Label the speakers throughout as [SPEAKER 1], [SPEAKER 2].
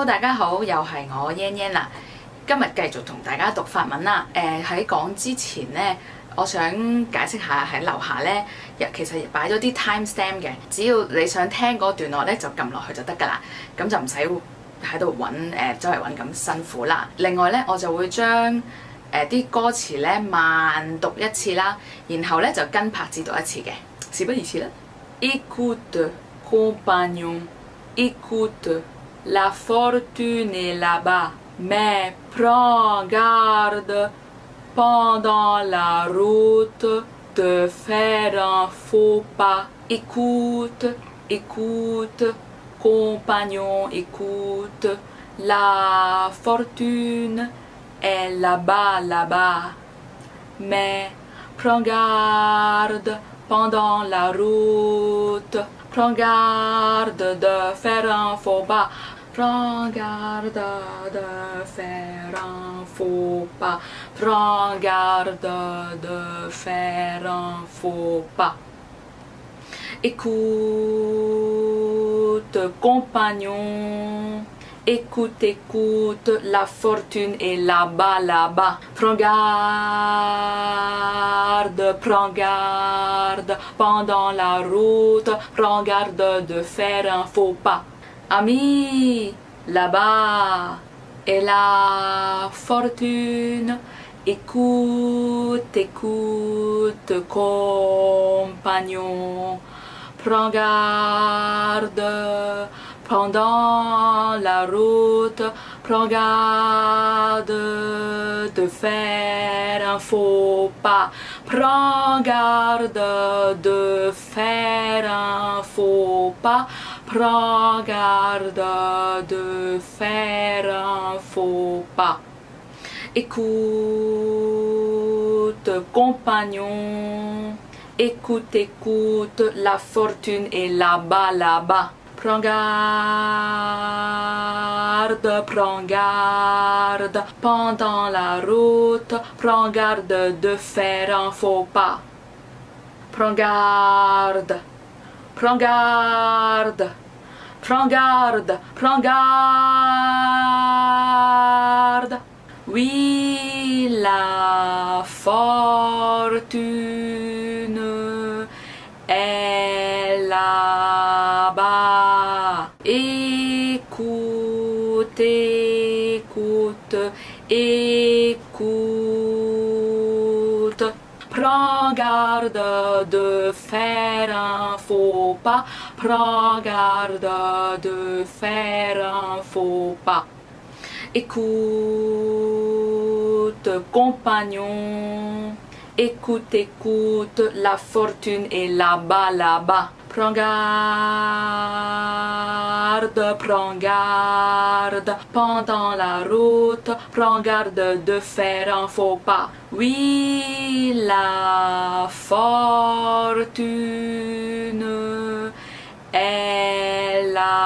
[SPEAKER 1] 大家好，又係我 Yan Yan 啦。今日繼續同大家讀法文啦。喺講之前呢，我想解釋下喺樓下呢，其實擺咗啲 time stamp 嘅，只要你想聽嗰段落呢，就撳落去就得㗎啦。咁就唔使喺度揾周圍揾咁辛苦啦。另外呢，我就會將啲歌詞呢慢讀一次啦，然後呢就跟拍子讀一次嘅。事不宜遲啦。Écoute, compagnon, écoute, la fortune est là-bas, mais prends garde pendant la route de faire un faux pas. Écoute, écoute, compagnon, écoute, la fortune est là-bas, là-bas, mais prends garde pendant la route. Prends garde de faire un faux pas. Prends garde de faire un faux pas. Prends garde de faire un faux pas. Écoute, compagnon. Écoute, écoute, la fortune est là-bas, là-bas. Prends garde pendant la route. Prends garde de faire un faux pas. Ami, là-bas est la fortune. Écoute, écoute, compagnon. Prends garde pendant la route, prends garde de faire un faux pas. Prends garde de faire un faux pas. Prends garde de faire un faux pas. Écoute, compagnon. Écoute, écoute, la fortune est là-bas, là-bas. Prends garde pendant la route. Prends garde de faire un faux pas. Prends garde, prends garde, prends garde, prends garde. Oui, la fortune est là-bas. Écoute, écoute, écoute. Prends garde de faire un faux pas. Prends garde de faire un faux pas. Écoute, compagnon. Écoute, écoute, la fortune est là-bas, là-bas. Prends garde pendant la route. Prends garde de faire un faux pas. Oui, la fortune est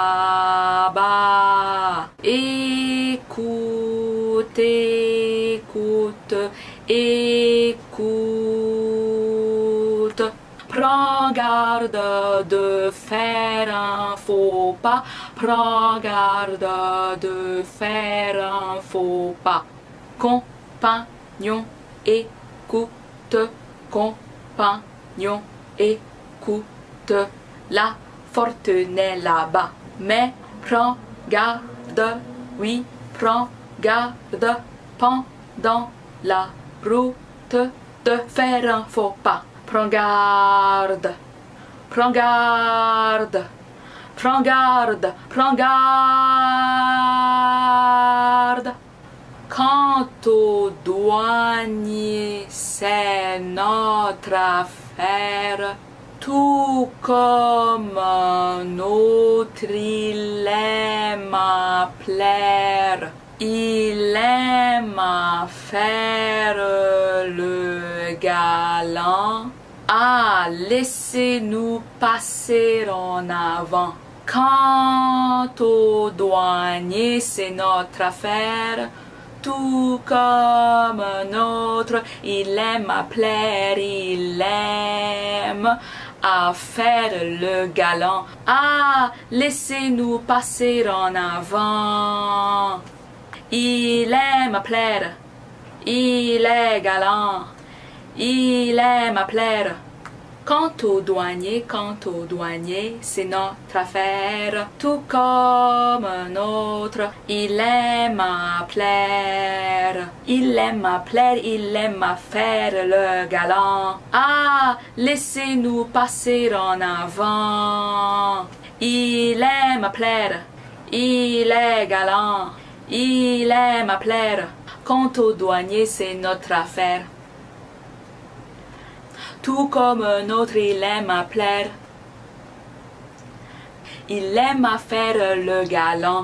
[SPEAKER 1] là-bas. Écoute, écoute, écoute. Prends garde de faire un faux pas. Prends garde de faire un faux pas. Compagnon, écoute. Compagnon, écoute. La fortune est là-bas. Mais prends garde, oui, prends garde pendant la route de faire un faux pas. Prends garde, prends garde, prends garde, prends garde. Quant au douanier, c'est notre affaire. Tout comme un autre, il aime à plaire. Il aime à faire le galant. Ah, laissez-nous passer en avant. Quant au douanier, c'est notre affaire. Tout comme un autre, il aime à plaire, il aime à faire le galant. Ah, laissez-nous passer en avant. Il aime à plaire, il est galant, il aime à plaire. Quant au douanier, c'est notre affaire, tout comme un autre. Il aime à plaire, il aime à plaire, il aime à faire le galant. Ah, laissez-nous passer en avant. Il aime à plaire, il est galant, il aime à plaire. Quant au douanier, c'est notre affaire. Tout comme un autre, il aime à plaire. Il aime à faire le galant.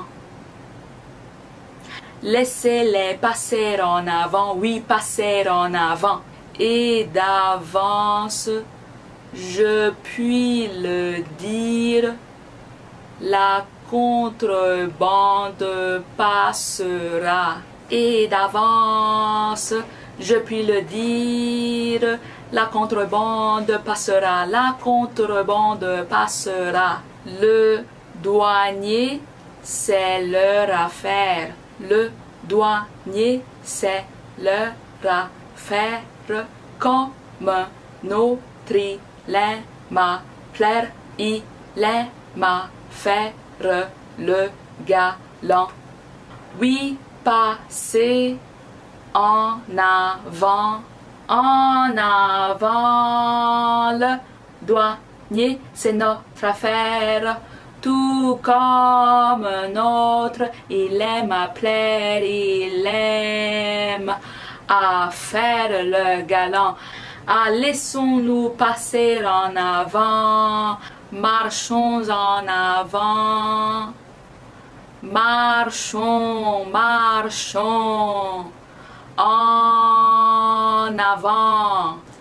[SPEAKER 1] Laissez-les passer en avant, oui, passer en avant. Et d'avance, je puis le dire, la contrebande passera. Et d'avance, je puis le dire, la contrebande passera, la contrebande passera. Le douanier, c'est leur affaire. Le douanier, c'est leur affaire. Comme un autre, il aime à plaire, il aime à faire le galant. Oui, passez en avant. En avant, le douanier, c'est notre affaire. Tout comme un autre, il aime à plaire, il aime à faire le galant. Ah, laissons-nous passer en avant, marchons en avant. Marchons, marchons en avant.